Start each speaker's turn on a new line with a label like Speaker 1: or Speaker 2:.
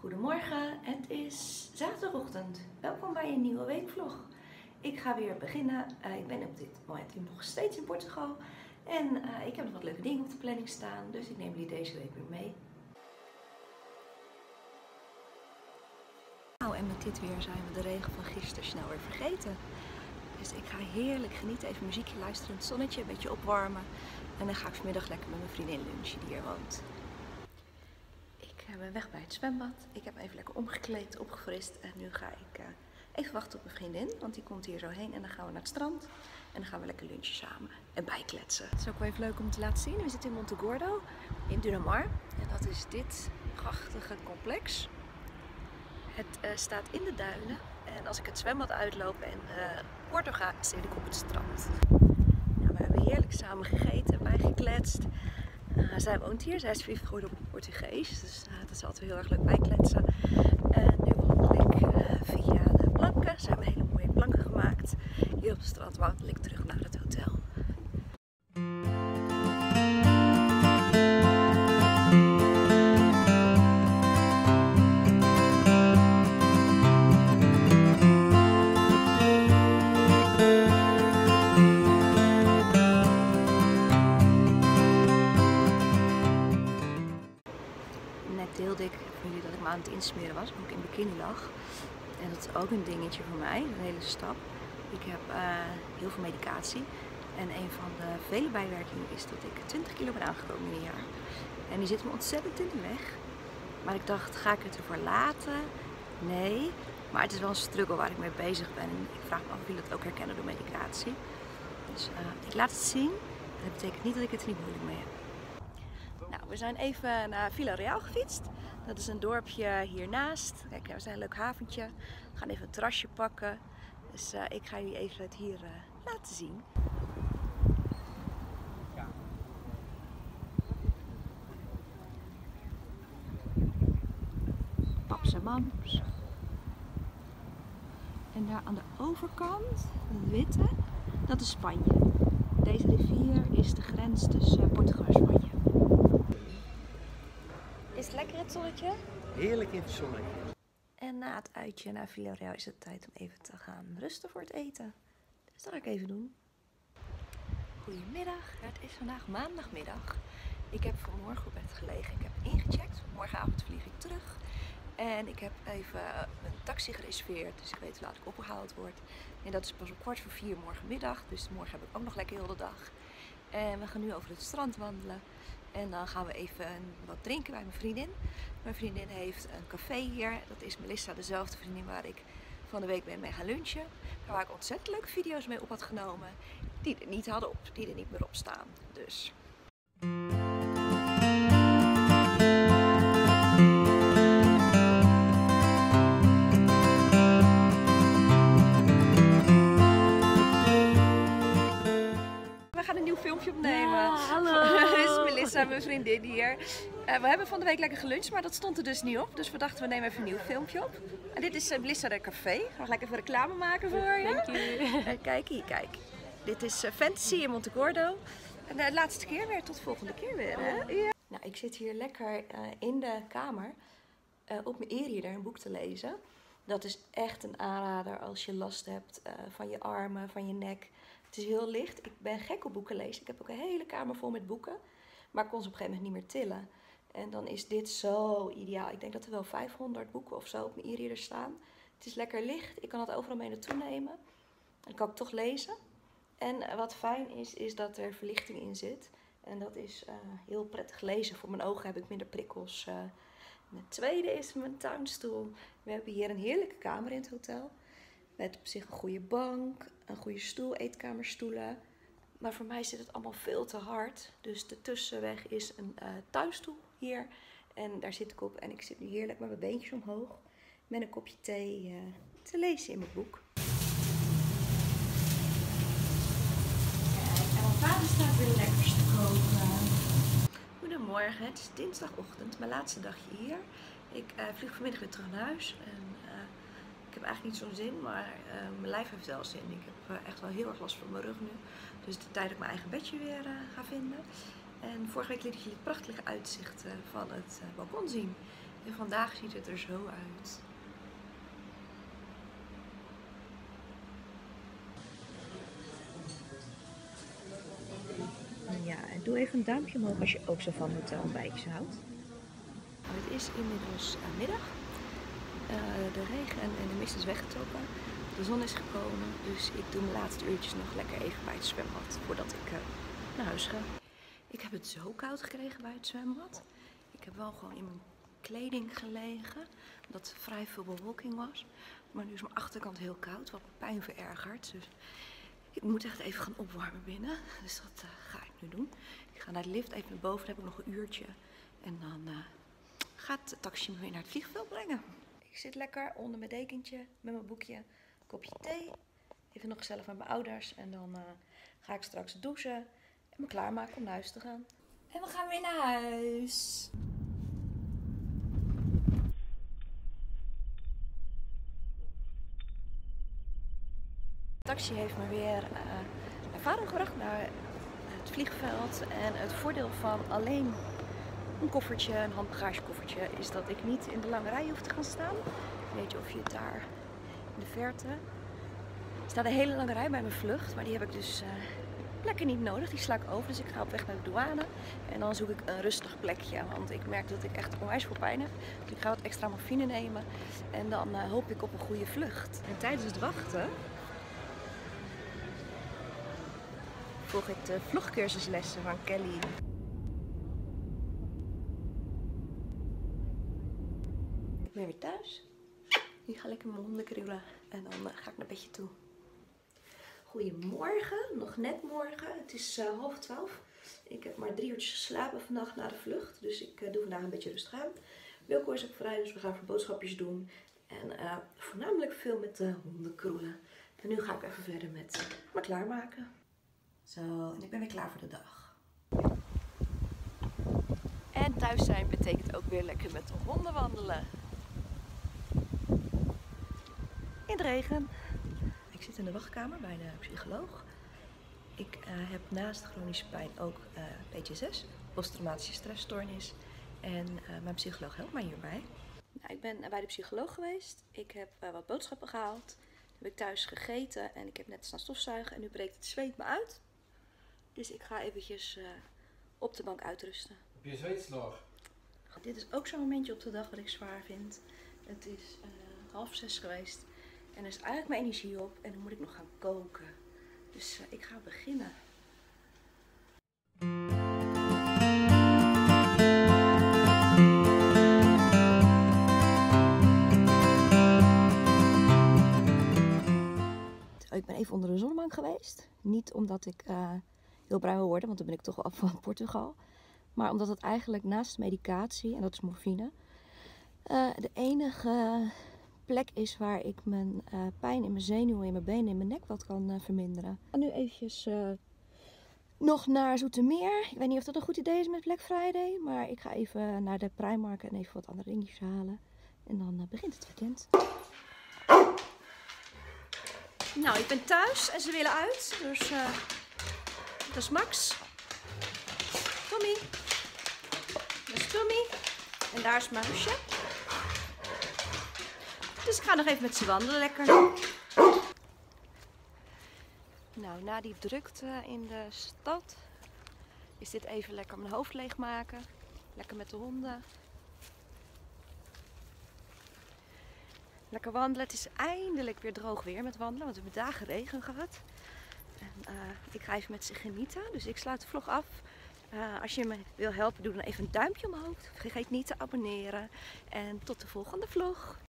Speaker 1: Goedemorgen, het is zaterdagochtend. Welkom bij een nieuwe weekvlog. Ik ga weer beginnen. Ik ben op dit moment nog steeds in Portugal. En ik heb nog wat leuke dingen op de planning staan. Dus ik neem jullie deze week weer mee. Nou, en met dit weer zijn we de regen van gisteren snel weer vergeten. Dus ik ga heerlijk genieten. Even muziekje luisteren, het zonnetje, een beetje opwarmen. En dan ga ik vanmiddag lekker met mijn vriendin lunchen die hier woont. Ik ben weg bij het zwembad. Ik heb me even lekker omgekleed, opgefrist. En nu ga ik even wachten op mijn vriendin. Want die komt hier zo heen. En dan gaan we naar het strand. En dan gaan we lekker lunchen samen. En bijkletsen. Het is ook wel even leuk om te laten zien. We zitten in Monte Gordo. In Dunamar. En dat is dit prachtige complex. Het staat in de duinen. En als ik het zwembad uitloop en Porto ga, zit ik op het strand. Nou, we hebben heerlijk samen gegeten en bijgekletst. Zij woont hier, zij is verliefd geworden op een Portugees, dus dat is altijd heel erg leuk bijkletsen. Nu wandel ik via de planken, ze hebben hele mooie planken gemaakt. Hier op het strand wandel ik terug naar het hotel. Deelde ik voor jullie dat ik me aan het insmeren was, ook in bikini lag. En dat is ook een dingetje voor mij, een hele stap. Ik heb heel veel medicatie. En een van de vele bijwerkingen is dat ik 20 kilo ben aangekomen in een jaar. En die zit me ontzettend in de weg. Maar ik dacht, ga ik het ervoor laten? Nee. Maar het is wel een struggle waar ik mee bezig ben. En ik vraag me af of jullie dat ook herkennen door medicatie. Dus ik laat het zien. Dat betekent niet dat ik het er niet moeilijk mee heb. Nou, we zijn even naar Vila Real gefietst. Dat is een dorpje hiernaast. Kijk, we zijn een leuk haventje. We gaan even een terrasje pakken. Dus ik ga jullie even het hier laten zien. Paps en mams. En daar aan de overkant, het witte, dat is Spanje. Deze rivier is de grens tussen Portugal en Spanje. Is het lekker het zonnetje?
Speaker 2: Heerlijk in het zonnetje.
Speaker 1: En na het uitje naar Vila Real is het tijd om even te gaan rusten voor het eten. Dus dat ga ik even doen. Goedemiddag, het is vandaag maandagmiddag. Ik heb vanmorgen op bed gelegen. Ik heb ingecheckt. Morgenavond vlieg ik terug. En ik heb even een taxi gereserveerd. Dus ik weet hoe laat ik opgehaald word. En dat is pas om 3:15 morgenmiddag. Dus morgen heb ik ook nog lekker heel de dag. En we gaan nu over het strand wandelen. En dan gaan we even wat drinken bij mijn vriendin. Mijn vriendin heeft een café hier. Dat is Melissa, dezelfde vriendin waar ik van de week ben mee gaan lunchen. Waar ik ontzettend leuke video's mee op had genomen. Die er niet meer op staan. Dus. We gaan een nieuw filmpje opnemen.
Speaker 3: Ja, hallo.
Speaker 1: Dit is Melissa, mijn vriendin hier. We hebben van de week lekker geluncht, maar dat stond er dus niet op. Dus we dachten, we nemen even een nieuw filmpje op. En dit is Melissa de Café. Ik ga gelijk even reclame maken voor je.
Speaker 3: Dank je.
Speaker 1: Kijk hier, kijk. Dit is Fantasy in Monte Gordo. En de laatste keer weer, tot de volgende keer weer. Hè? Ja. Nou, ik zit hier lekker in de kamer op mijn e-reader een boek te lezen. Dat is echt een aanrader als je last hebt van je armen, van je nek. Het is heel licht. Ik ben gek op boeken lezen. Ik heb ook een hele kamer vol met boeken. Maar ik kon ze op een gegeven moment niet meer tillen. En dan is dit zo ideaal. Ik denk dat er wel 500 boeken of zo op mijn e-reader staan. Het is lekker licht. Ik kan het overal mee naartoe nemen. Dan kan ik toch lezen. En wat fijn is dat er verlichting in zit. En dat is heel prettig lezen. Voor mijn ogen heb ik minder prikkels. En het tweede is mijn tuinstoel. We hebben hier een heerlijke kamer in het hotel. Met op zich een goede bank, een goede stoel, eetkamerstoelen. Maar voor mij zit het allemaal veel te hard. Dus de tussenweg is een tuinstoel hier. En daar zit ik op. En ik zit nu heerlijk met mijn beentjes omhoog. Met een kopje thee te lezen in mijn boek. Kijk, en mijn vader staat weer lekkers te koken. Goedemorgen, het is dinsdagochtend, mijn laatste dagje hier. Ik vlieg vanmiddag weer terug naar huis. En, ik heb eigenlijk niet zo'n zin, maar mijn lijf heeft wel zin. Ik heb echt wel heel erg last van mijn rug nu. Dus het is tijd dat ik mijn eigen bedje weer ga vinden. En vorige week liet ik jullie het prachtige uitzicht van het balkon zien. En vandaag ziet het er zo uit. Ja, en doe even een duimpje omhoog als je ook zo van hotelontbijtjes houdt. Het is inmiddels middag. De regen en de mist is weggetrokken. De zon is gekomen, dus ik doe mijn laatste uurtjes nog lekker even bij het zwembad voordat ik naar huis ga. Ik heb het zo koud gekregen bij het zwembad. Ik heb wel gewoon in mijn kleding gelegen, omdat er vrij veel bewolking was. Maar nu is mijn achterkant heel koud, wat mijn pijn verergert. Dus ik moet echt even gaan opwarmen binnen. Dus dat ga ik nu doen. Ik ga naar de lift, even naar boven, dan heb ik nog een uurtje. En dan gaat de taxi me weer naar het vliegveld brengen. Ik zit lekker onder mijn dekentje met mijn boekje, kopje thee. Even nog gezellig met mijn ouders. En dan ga ik straks douchen en me klaarmaken om naar huis te gaan. En we gaan weer naar huis. De taxi heeft me weer naar vader gebracht, naar het vliegveld. En het voordeel van alleen een koffertje, een handbagagekoffertje, is dat ik niet in de lange rij hoef te gaan staan. Weet je of je het daar in de verte... Er staat een hele lange rij bij mijn vlucht, maar die heb ik dus plekken niet nodig. Die sla ik over, dus ik ga op weg naar de douane. En dan zoek ik een rustig plekje, want ik merk dat ik echt onwijs veel pijn heb. Dus ik ga wat extra morfine nemen en dan hoop ik op een goede vlucht. En tijdens het wachten volg ik de vlogcursuslessen van Kelly. Ik ben weer thuis. Nu ga ik lekker mijn honden krielen en dan ga ik naar bedje toe. Goedemorgen, nog net morgen. Het is 11:30. Ik heb maar 3 uurtjes geslapen vannacht na de vlucht. Dus ik doe vandaag een beetje rustig aan. Wilco is ook vrij, dus we gaan even boodschapjes doen. En voornamelijk veel met de honden kroelen. En nu ga ik even verder met me klaarmaken. Zo, en ik ben weer klaar voor de dag. En thuis zijn betekent ook weer lekker met de honden wandelen. In de regen. Ik zit in de wachtkamer bij de psycholoog. Ik heb naast chronische pijn ook PTSS, posttraumatische stressstoornis. En mijn psycholoog helpt mij hierbij. Nou, ik ben bij de psycholoog geweest. Ik heb wat boodschappen gehaald. Heb ik thuis gegeten en ik heb net staan stofzuigen. En nu breekt het zweet me uit. Dus ik ga eventjes op de bank uitrusten.
Speaker 2: Heb je zweetslag?
Speaker 1: Dit is ook zo'n momentje op de dag wat ik zwaar vind. Het is 5:30 geweest. En er is eigenlijk mijn energie op en dan moet ik nog gaan koken. Dus ik ga beginnen. Ik ben even onder de zonnebank geweest. Niet omdat ik heel bruin wil worden, want dan ben ik toch wel af van Portugal. Maar omdat het eigenlijk naast medicatie, en dat is morfine, de enige plek is waar ik mijn pijn in mijn zenuwen, in mijn benen, in mijn nek wat kan verminderen. Ik ga nu eventjes nog naar Zoetermeer. Ik weet niet of dat een goed idee is met Black Friday, maar ik ga even naar de Primark en even wat andere dingetjes halen. En dan begint het weekend. Nou, ik ben thuis en ze willen uit, dus dat is Max. Tommy. Dat is Tommy. En daar is Muisje. Dus ik ga nog even met ze wandelen, lekker. Nou, na die drukte in de stad is dit even lekker mijn hoofd leegmaken. Lekker met de honden. Lekker wandelen. Het is eindelijk weer droog weer met wandelen, want we hebben dagen regen gehad. En, ik ga even met ze genieten, dus ik sluit de vlog af. Als je me wil helpen, doe dan even een duimpje omhoog. Vergeet niet te abonneren. En tot de volgende vlog.